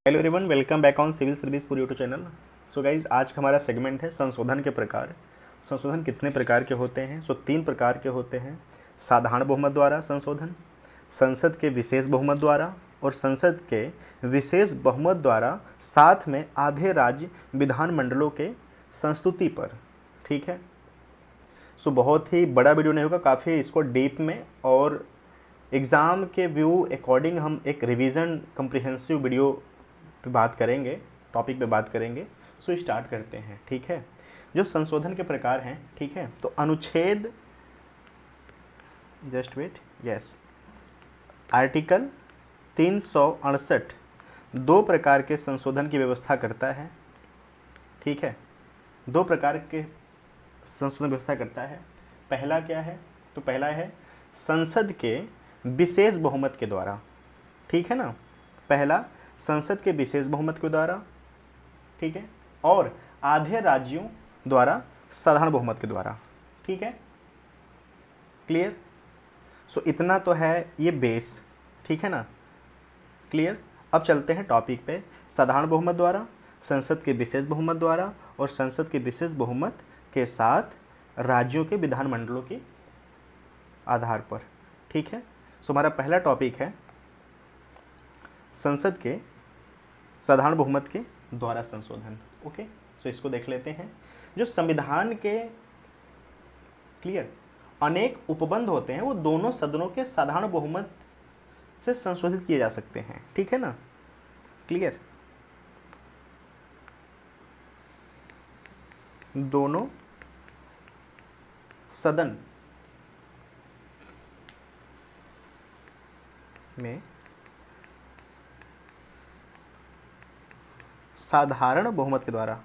Hello everyone, welcome back on civil service पूरी YouTube channel. So guys, आज का हमारा सेगमेंट है संशोधन के प्रकार। संशोधन कितने प्रकार के होते हैं? 3 प्रकार के होते हैं। साधारण बहुमत द्वारा संशोधन, संसद के विशेष बहुमत द्वारा और संसद के विशेष बहुमत द्वारा साथ में आधे राज्य विधानमंडलों के संस्तुति पर। ठीक है। बहुत ही बड़ा वीडियो नहीं होगा, काफ़ी इसको डीप में और एग्ज़ाम के व्यू अकॉर्डिंग हम एक रिवीजन कम्प्रिहेंसिव वीडियो पे बात करेंगे, टॉपिक पे बात करेंगे। स्टार्ट करते हैं। ठीक है। जो संशोधन के प्रकार हैं, ठीक है, तो अनुच्छेद जस्ट वेट यस आर्टिकल 368 दो प्रकार के संशोधन की व्यवस्था करता है। ठीक है, दो प्रकार के संशोधन व्यवस्था करता है। पहला क्या है? तो पहला है संसद के विशेष बहुमत के द्वारा। ठीक है ना, पहला संसद के विशेष बहुमत के द्वारा, ठीक है, और आधे राज्यों द्वारा साधारण बहुमत के द्वारा। ठीक है, क्लियर? इतना तो है ये बेस। ठीक है ना, क्लियर? अब चलते हैं टॉपिक पे। साधारण बहुमत द्वारा, संसद के विशेष बहुमत द्वारा और संसद के विशेष बहुमत के साथ राज्यों के विधानमंडलों के आधार पर। ठीक है, हमारा पहला टॉपिक है संसद के साधारण बहुमत के द्वारा संशोधन। ओके, इसको देख लेते हैं। जो संविधान के क्लियर अनेक उपबंध होते हैं, वो दोनों सदनों के साधारण बहुमत से संशोधित किए जा सकते हैं। ठीक है ना, क्लियर? दोनों सदन में साधारण बहुमत के द्वारा।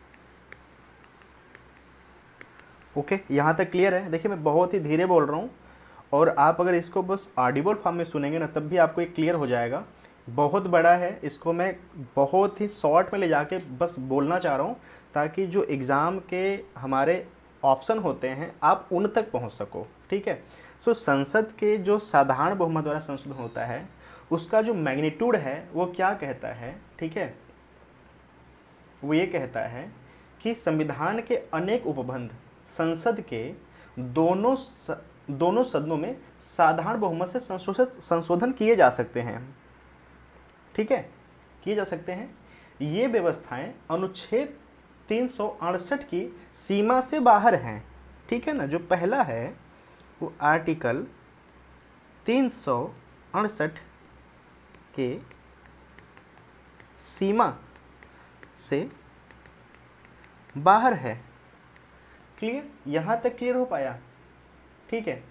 ओके, यहाँ तक क्लियर है? देखिए, मैं बहुत ही धीरे बोल रहा हूँ और आप अगर इसको बस ऑडिबल फॉर्म में सुनेंगे ना, तब भी आपको ये क्लियर हो जाएगा। बहुत बड़ा है, इसको मैं बहुत ही शॉर्ट में ले जाके बस बोलना चाह रहा हूँ, ताकि जो एग्ज़ाम के हमारे ऑप्शन होते हैं आप उन तक पहुँच सको। ठीक है। संसद के जो साधारण बहुमत द्वारा संशोधन होता है, उसका जो मैग्नीट्यूड है वो क्या कहता है? ठीक है, वो ये कहता है कि संविधान के अनेक उपबंध संसद के दोनों सदनों में साधारण बहुमत से संशोधन किए जा सकते हैं। ठीक है, किए जा सकते हैं। ये व्यवस्थाएं अनुच्छेद 368 की सीमा से बाहर हैं। ठीक है ना, जो पहला है वो आर्टिकल 368 के सीमा से बाहर है। क्लियर? यहां तक क्लियर हो पाया? ठीक है।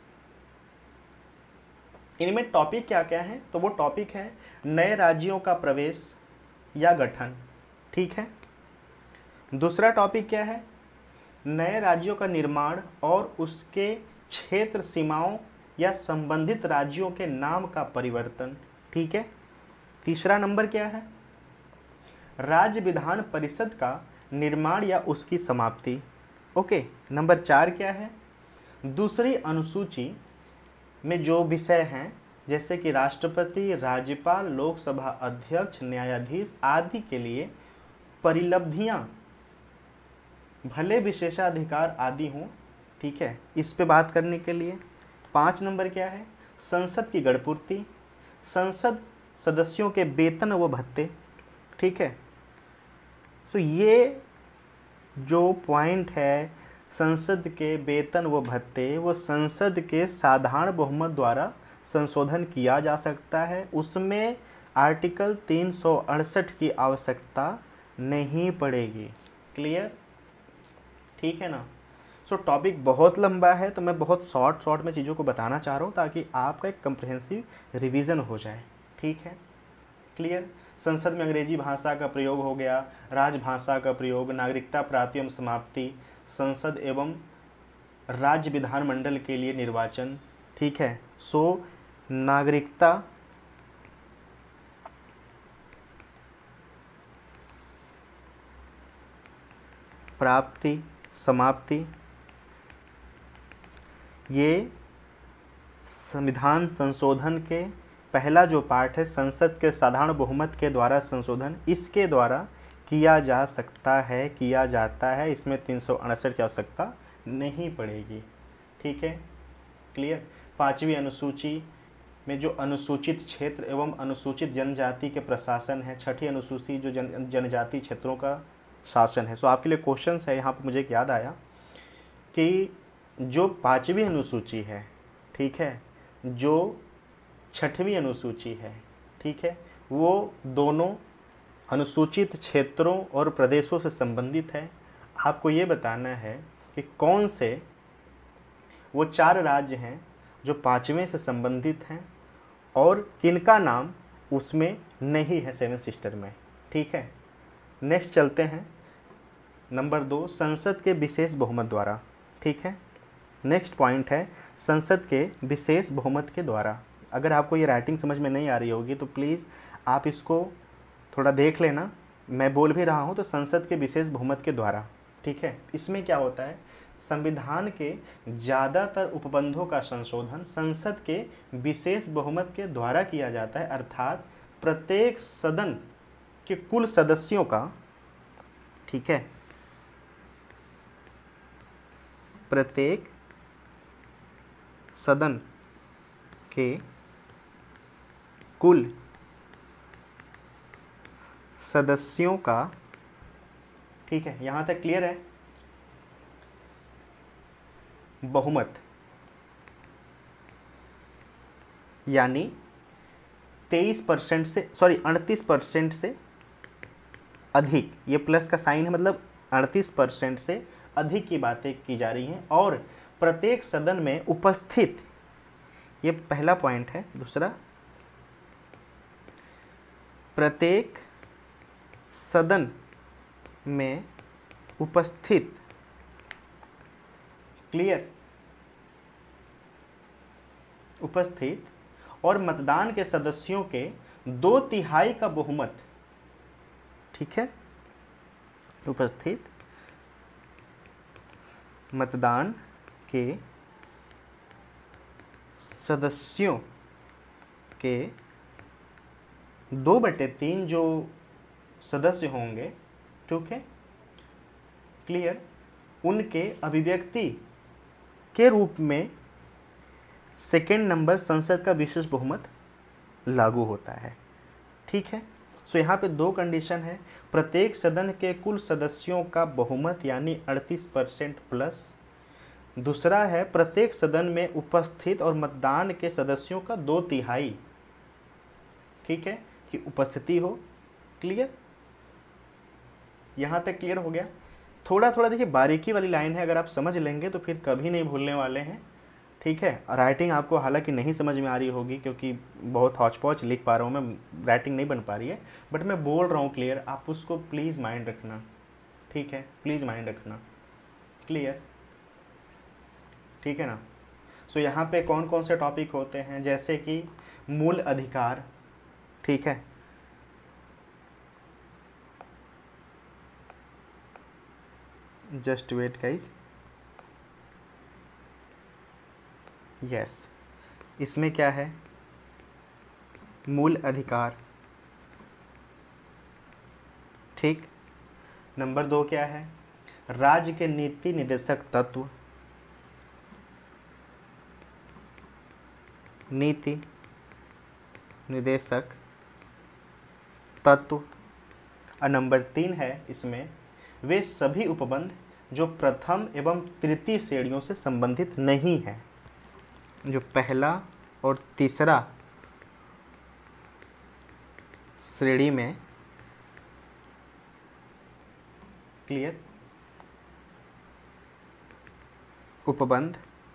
इनमें टॉपिक क्या क्या है? तो वो टॉपिक है नए राज्यों का प्रवेश या गठन। ठीक है। दूसरा टॉपिक क्या है? नए राज्यों का निर्माण और उसके क्षेत्र सीमाओं या संबंधित राज्यों के नाम का परिवर्तन। ठीक है। तीसरा नंबर क्या है? राज्य विधान परिषद का निर्माण या उसकी समाप्ति। ओके। नंबर 4 क्या है? दूसरी अनुसूची में जो विषय हैं, जैसे कि राष्ट्रपति, राज्यपाल, लोकसभा अध्यक्ष, न्यायाधीश आदि के लिए परिलब्धियां, भले विशेषाधिकार आदि हों। ठीक है, इस पे बात करने के लिए 5 नंबर क्या है? संसद की गढ़पूर्ति, संसद सदस्यों के वेतन व भत्ते। ठीक है। ये जो पॉइंट है संसद के वेतन व भत्ते, वो संसद के साधारण बहुमत द्वारा संशोधन किया जा सकता है। उसमें आर्टिकल 368 की आवश्यकता नहीं पड़ेगी। क्लियर? ठीक है ना। टॉपिक बहुत लंबा है, तो मैं बहुत शॉर्ट में चीज़ों को बताना चाह रहा हूँ, ताकि आपका एक कंप्रिहेंसिव रिवीजन हो जाए। ठीक है, क्लियर? संसद में अंग्रेजी भाषा का प्रयोग हो गया, राजभाषा का प्रयोग, नागरिकता प्राप्ति एवं समाप्ति, संसद एवं राज्य विधानमंडल के लिए निर्वाचन। ठीक है। नागरिकता प्राप्ति, समाप्ति, ये संविधान संशोधन के पहला जो पार्ट है संसद के साधारण बहुमत के द्वारा संशोधन, इसके द्वारा किया जा सकता है, किया जाता है, इसमें 368 की आवश्यकता नहीं पड़ेगी। ठीक है, क्लियर। 5वीं अनुसूची में जो अनुसूचित क्षेत्र एवं अनुसूचित जनजाति के प्रशासन है, 6ठी अनुसूची जो जनजाति क्षेत्रों का शासन है। सो आपके लिए क्वेश्चंस है यहाँ पर, मुझे एक याद आया कि जो 5वीं अनुसूची है, ठीक है, जो 6वीं अनुसूची है, ठीक है, वो दोनों अनुसूचित क्षेत्रों और प्रदेशों से संबंधित है। आपको ये बताना है कि कौन से वो 4 राज्य हैं जो 5वें से संबंधित हैं और किनका नाम उसमें नहीं है 7 सिस्टर में। ठीक है, नेक्स्ट चलते हैं। नंबर 2, संसद के विशेष बहुमत द्वारा। ठीक है, नेक्स्ट पॉइंट है संसद के विशेष बहुमत के द्वारा। अगर आपको ये राइटिंग समझ में नहीं आ रही होगी तो प्लीज़ आप इसको थोड़ा देख लेना, मैं बोल भी रहा हूँ तो संसद के विशेष बहुमत के द्वारा। ठीक है, इसमें क्या होता है, संविधान के ज़्यादातर उपबंधों का संशोधन संसद के विशेष बहुमत के द्वारा किया जाता है, अर्थात प्रत्येक सदन के कुल सदस्यों का, ठीक है, प्रत्येक सदन के कुल सदस्यों का, ठीक है, यहाँ तक क्लियर है, बहुमत यानी 23% से 38% से अधिक, ये प्लस का साइन है, मतलब 38% से अधिक की बातें की जा रही हैं। और प्रत्येक सदन में उपस्थित, ये पहला पॉइंट है। दूसरा, प्रत्येक सदन में उपस्थित, क्लियर, उपस्थित और मतदान के सदस्यों के 2/3 का बहुमत, ठीक है, उपस्थित मतदान के सदस्यों के 2/3 जो सदस्य होंगे, ठीक है, क्लियर, उनके अभिव्यक्ति के रूप में सेकेंड नंबर संसद का विशेष बहुमत लागू होता है। ठीक है, सो यहाँ पे 2 कंडीशन है, प्रत्येक सदन के कुल सदस्यों का बहुमत यानी 38% प्लस, दूसरा है प्रत्येक सदन में उपस्थित और मतदान के सदस्यों का 2/3, ठीक है, कि उपस्थिति हो। क्लियर, यहाँ तक क्लियर हो गया। थोड़ा थोड़ा देखिए बारीकी वाली लाइन है, अगर आप समझ लेंगे तो फिर कभी नहीं भूलने वाले हैं। ठीक है, राइटिंग आपको हालांकि नहीं समझ में आ रही होगी क्योंकि बहुत हौच पौच लिख पा रहा हूँ मैं, राइटिंग नहीं बन पा रही है, बट मैं बोल रहा हूँ क्लियर, आप उसको प्लीज़ माइंड रखना। ठीक है, प्लीज़ माइंड रखना। क्लियर, ठीक है ना। सो यहाँ पे कौन कौन से टॉपिक होते हैं, जैसे कि मूल अधिकार, ठीक है, जस्ट वेट गाइस, यस, इसमें क्या है, मूल अधिकार, ठीक। नंबर 2 क्या है, राज्य के नीति निर्देशक तत्व, नीति निर्देशक तत्व। और नंबर 3 है इसमें वे सभी उपबंध जो प्रथम एवं तृतीय श्रेणियों से संबंधित नहीं है, जो पहला और तीसरा श्रेणी में, क्लियर, उपबंध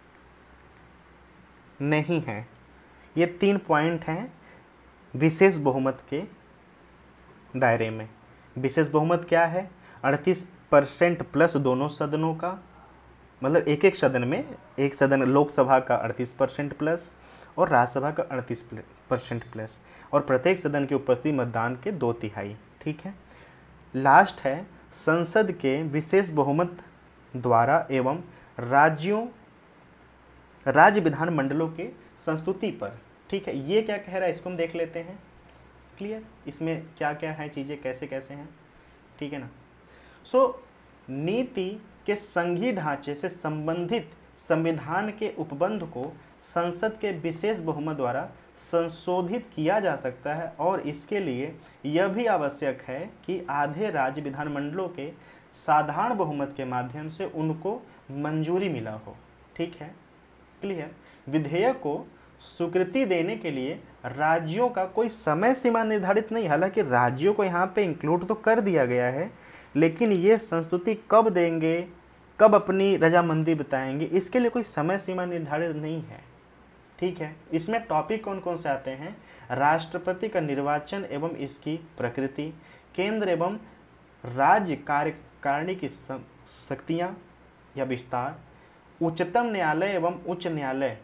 नहीं है। ये 3 पॉइंट हैं विशेष बहुमत के दायरे में। विशेष बहुमत क्या है, 38% प्लस दोनों सदनों का, मतलब एक एक सदन में, एक सदन लोकसभा का 38% प्लस और राज्यसभा का 38% प्लस, और प्रत्येक सदन की उपस्थिति मतदान के 2/3। ठीक है, लास्ट है संसद के विशेष बहुमत द्वारा एवं राज्य विधान मंडलों के संस्तुति पर ठीक है, ये क्या कह रहा है इसको हम देख लेते हैं। क्लियर, इसमें क्या क्या है चीज़ें, कैसे कैसे हैं, ठीक है ना। सो नीति के संघीय ढांचे से संबंधित संविधान के उपबंध को संसद के विशेष बहुमत द्वारा संशोधित किया जा सकता है और इसके लिए यह भी आवश्यक है कि आधे राज्य विधानमंडलों के साधारण बहुमत के माध्यम से उनको मंजूरी मिला हो। ठीक है, क्लियर। विधेयक को स्वीकृति देने के लिए राज्यों का कोई समय सीमा निर्धारित नहीं, हालांकि राज्यों को यहाँ पे इंक्लूड तो कर दिया गया है, लेकिन ये संस्तुति कब देंगे, कब अपनी रजामंदी बताएंगे, इसके लिए कोई समय सीमा निर्धारित नहीं है। ठीक है, इसमें टॉपिक कौन कौन से आते हैं? राष्ट्रपति का निर्वाचन एवं इसकी प्रकृति, केंद्र एवं राज्य कार्यकारिणी की शक्तियां या विस्तार, उच्चतम न्यायालय एवं उच्च न्यायालय,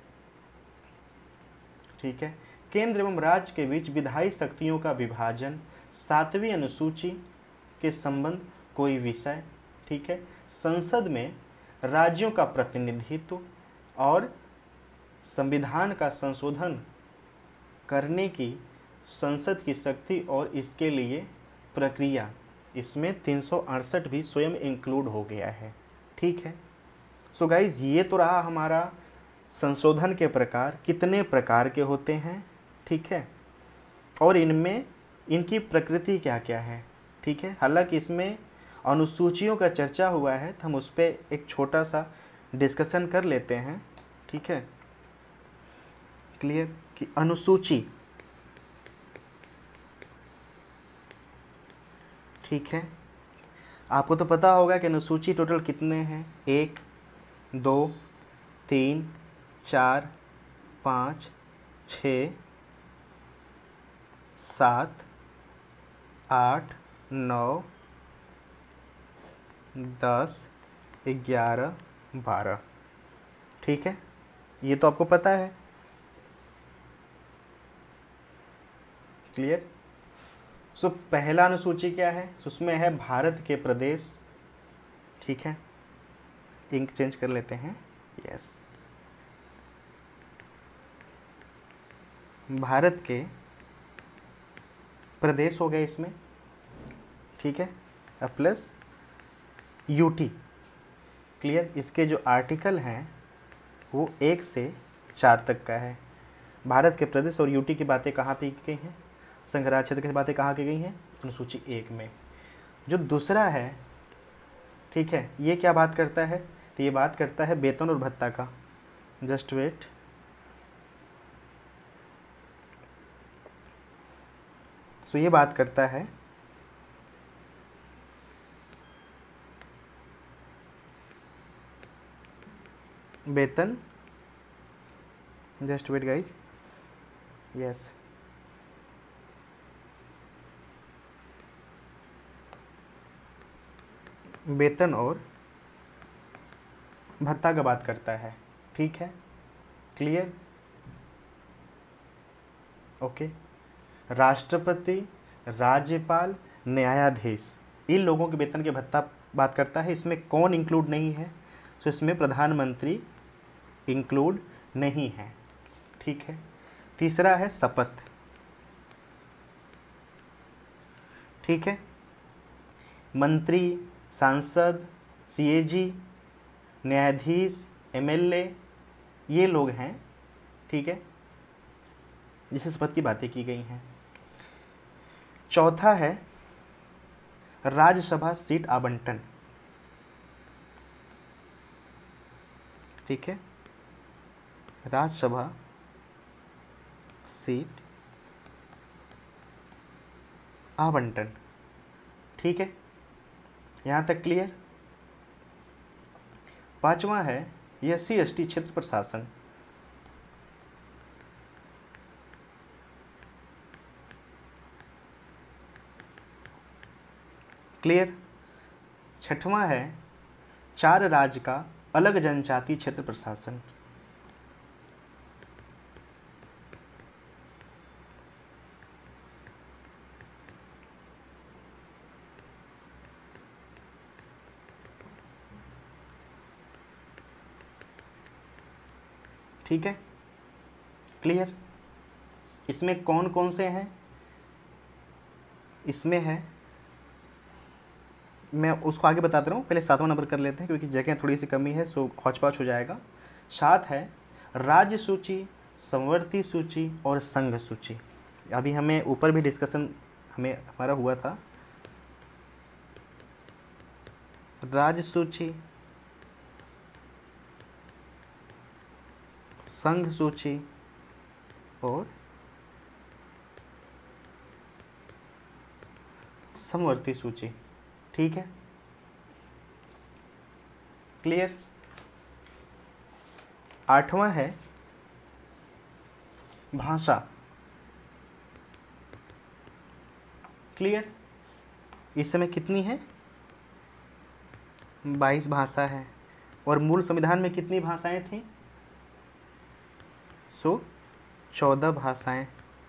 ठीक है, केंद्र एवं राज्य के बीच विधायी शक्तियों का विभाजन, 7वीं अनुसूची के संबंध कोई विषय, ठीक है, संसद में राज्यों का प्रतिनिधित्व और संविधान का संशोधन करने की संसद की शक्ति और इसके लिए प्रक्रिया, इसमें 368 भी स्वयं इंक्लूड हो गया है। ठीक है, सो गाइज ये तो रहा हमारा संशोधन के प्रकार, कितने प्रकार के होते हैं, ठीक है, और इनमें इनकी प्रकृति क्या क्या है। ठीक है, हालांकि इसमें अनुसूचियों का चर्चा हुआ है तो हम उस पर एक छोटा सा डिस्कशन कर लेते हैं। ठीक है, क्लियर कि अनुसूची, ठीक है, आपको तो पता होगा कि अनुसूची टोटल कितने हैं, 1 2 3 4 5 6 7 8 9 10 11 12। ठीक है, ये तो आपको पता है। क्लियर। सो पहला अनुसूची क्या है? उसमें है भारत के प्रदेश। ठीक है, इंक चेंज कर लेते हैं, यस, भारत के प्रदेश हो गए इसमें। ठीक है, अब प्लस यूटी। क्लियर, इसके जो आर्टिकल हैं वो 1 से 4 तक का है। भारत के प्रदेश और यूटी की बातें कहाँ पे की गई हैं? संघराज्य क्षेत्र की बातें कहाँ की गई हैं? अनुसूची 1 में। जो दूसरा है, ठीक है, ये क्या बात करता है? तो ये बात करता है वेतन और भत्ता का। जस्ट वेट, सो ये बात करता है वेतन, जस्ट वेट गाइज, यस, वेतन और भत्ता का बात करता है। ठीक है, क्लियर, ओके। राष्ट्रपति, राज्यपाल, न्यायाधीश, इन लोगों के वेतन के भत्ता बात करता है। इसमें कौन इंक्लूड नहीं है? तो इसमें प्रधानमंत्री इंक्लूड नहीं है। ठीक है, तीसरा है शपथ। ठीक है, मंत्री, सांसद, सीएजी, न्यायाधीश, एमएलए, ये लोग हैं, ठीक है, जिससे शपथ की बातें की गई हैं। चौथा है राज्यसभा सीट आवंटन। ठीक है, राज्यसभा सीट आवंटन। ठीक है, यहाँ तक क्लियर। पांचवा है एससी एसटी क्षेत्र प्रशासन। क्लियर। छठवां है 4 राज्य का अलग जनजाति क्षेत्र प्रशासन। ठीक है, क्लियर। इसमें कौन कौन से हैं, इसमें है, मैं उसको आगे बताता हूँ, पहले 7वां नंबर कर लेते हैं क्योंकि जगह थोड़ी सी कमी है, सो हौच-पौच हो जाएगा। 7 है राज्य सूची, समवर्ती सूची और संघ सूची। अभी हमें ऊपर भी डिस्कशन हमारा हुआ था। राज्य सूची, संघ सूची और समवर्ती सूची। ठीक है, क्लियर। 8वां है भाषा। क्लियर। इस समय कितनी है, 22 भाषा है और मूल संविधान में कितनी भाषाएं थी, 14 भाषाएं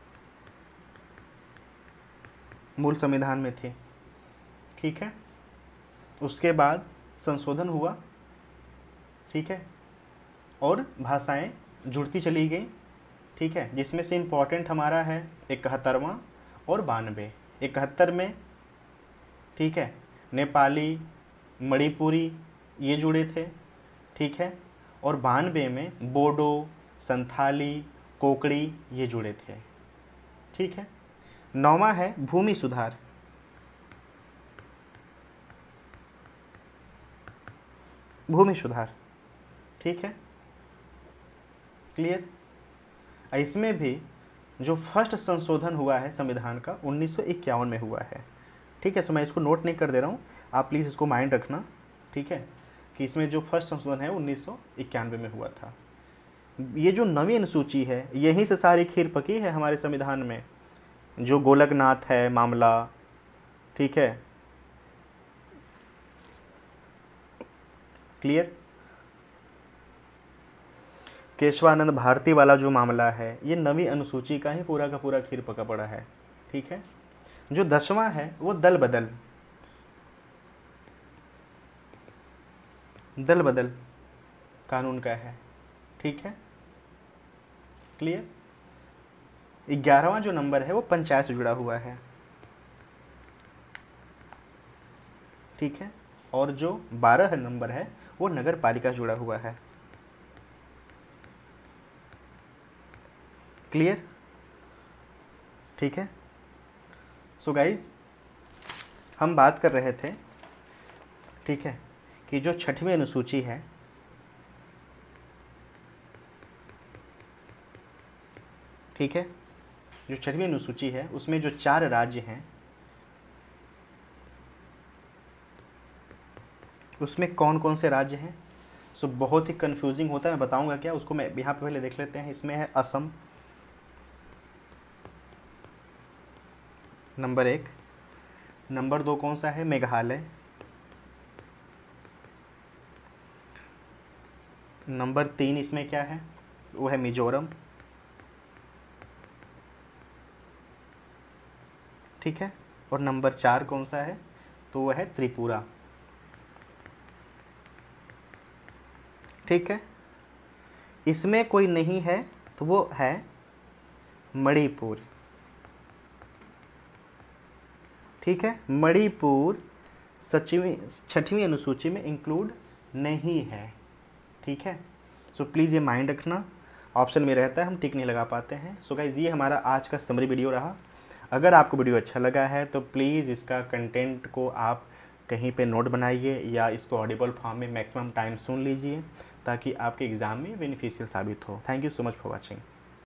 मूल संविधान में थी। ठीक है, उसके बाद संशोधन हुआ, ठीक है, और भाषाएं जुड़ती चली गई। ठीक है, जिसमें से इम्पॉर्टेंट हमारा है 71वां और 92। 71 में, ठीक है, नेपाली, मणिपुरी ये जुड़े थे। ठीक है, और 92 में बोडो, संथाली, कोकड़ी ये जुड़े थे। ठीक है। 9वां है भूमि सुधार। भूमि सुधार, ठीक है, क्लियर। इसमें भी जो फर्स्ट संशोधन हुआ है संविधान का 1951 में हुआ है। ठीक है, सो मैं इसको नोट नहीं कर दे रहा हूँ, आप प्लीज़ इसको माइंड रखना। ठीक है, कि इसमें जो फर्स्ट संशोधन है 1991 में हुआ था। ये जो नवीं अनुसूची है यहीं से सारी खीर पकी है हमारे संविधान में, जो गोलकनाथ है मामला। ठीक है, क्लियर। केशवानंद भारती वाला जो मामला है ये नवी अनुसूची का ही पूरा का पूरा खीर पका पड़ा है। ठीक है, जो 10वां है वो दल बदल कानून का है। ठीक है, क्लियर। 11वां जो नंबर है वो पंचायत से जुड़ा हुआ है। ठीक है, और जो 12 नंबर है वो नगर पालिका से जुड़ा हुआ है। क्लियर, ठीक है। सो गाइज, हम बात कर रहे थे, ठीक है, कि जो 6वीं अनुसूची है, ठीक है, जो 6वीं अनुसूची है उसमें जो 4 राज्य हैं उसमें कौन कौन से राज्य हैं। सो बहुत ही कंफ्यूजिंग होता है, मैं बताऊंगा क्या उसको। मैं यहाँ पे पहले देख लेते हैं। इसमें है असम नंबर 1, नंबर 2 कौन सा है, मेघालय, नंबर 3 इसमें क्या है, वो है मिजोरम। ठीक है, और नंबर 4 कौन सा है, तो वो है त्रिपुरा। ठीक है, इसमें कोई नहीं है तो वो है मणिपुर। ठीक है, मणिपुर 6वीं अनुसूची में इंक्लूड नहीं है। ठीक है, सो प्लीज़ ये माइंड रखना, ऑप्शन में रहता है हम टिक नहीं लगा पाते हैं। सो गाइज, ये हमारा आज का समरी वीडियो रहा। अगर आपको वीडियो अच्छा लगा है तो प्लीज़ इसका कंटेंट को आप कहीं पे नोट बनाइए या इसको ऑडिबल फॉर्म में मैक्सिमम टाइम सुन लीजिए ताकि आपके एग्ज़ाम में बेनिफिशियल साबित हो। Thank you so much for watching.